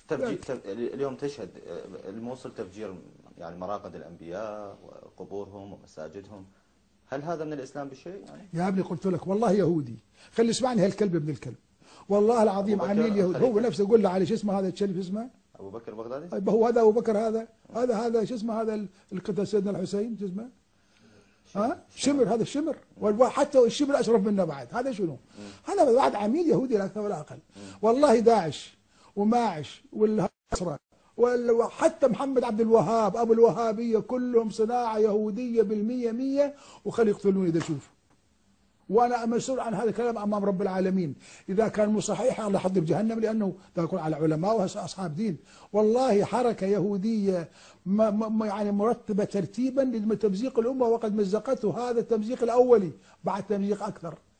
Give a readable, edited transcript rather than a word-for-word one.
اليوم تشهد الموصل تفجير يعني مراقد الأنبياء وقبورهم ومساجدهم، هل هذا من الإسلام بشيء يعني؟ يا ابني قلت لك والله يهودي، خلي اسمعني هالكلب ابن الكلب، والله العظيم أبو عميل بكر يهودي، هو الخليفة نفسه يقول له علي شو اسمه هذا الشريف اسمه؟ أبو بكر البغدادي؟ طيب هو هذا ابو بكر، هذا شو اسمه هذا اللي قتل سيدنا الحسين شو اسمه؟ شمر، هذا الشمر، وحتى الشمر اشرف منه بعد، هذا شنو؟ هذا بعد عميل يهودي لا اكثر ولا اقل. والله داعش وماعش والنصرة وحتى محمد عبد الوهاب ابو الوهابيه كلهم صناعه يهوديه بالمية مية، وخلي يقتلوني اذا شوف. وانا مسؤول عن هذا الكلام امام رب العالمين، اذا كان مو صحيح الله يحضر جهنم، لانه يكون على علماء واصحاب دين. والله حركه يهوديه يعني مرتبه ترتيبا لتمزيق الامه، وقد مزقته، هذا التمزيق الاولي، بعد تمزيق اكثر.